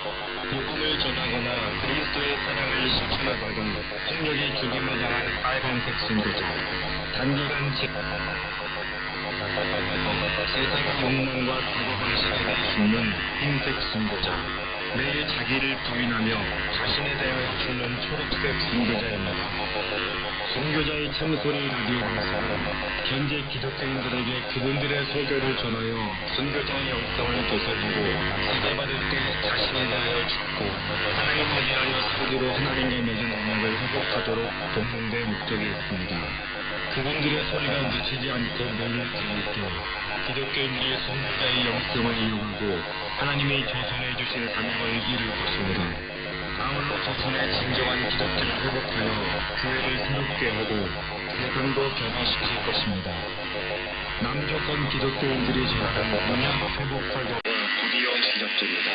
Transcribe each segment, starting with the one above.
복음을 전하거나 그리스도의 사랑을 실천하거든 폭력의 죽임을 당한 빨간색 선교자, 단기간 세상의 욕망과 사고방식에 죽는 흰색 선교자, 매일 자기를 부인하며 자신에 대하여 죽는 초록색 선교자입니다. 선교자의 참소리 라디오 방송은 현재 기독교인들에게 그분들의 설교를 전하여 선교자의 영성을 되살리고 세대받을 때 자신에 대하여 죽고 하나님을 위하여 살기로 하나님과 맺은 언약을 회복하도록 돕는 데 목적이 있습니다. 그분들의 소리가 미치지 않고 매일 들릴 때 기독교인들이 선교자의 영성을 이용하고 하나님의 조선해 주신 사명을 이룰 것입니다. 아울러 조선의 진정한 기독교를 회복하여 교회를 새롭게 하고 세상도 변화시킬 것입니다. 남조선 기독교인들이 제안한 언약 회복 활동은 드디어 시작됩니다.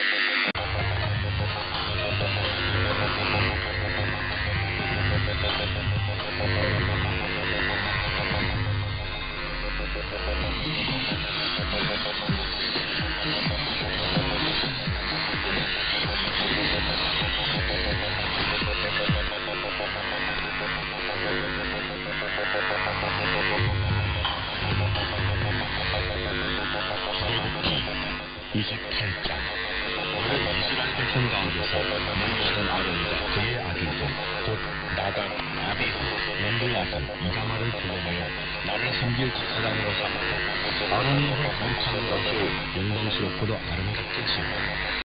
오늘 이스라엘 백성 가운데서 모세는 아론과 그의 아들들 곧 나답, 아비후, 멘델라산, 이다말을 불러내어 나를 섬길 제사장으로 삼았다. 아론이 그 거룩한 것이 영광스럽고도 아름답게 지었다.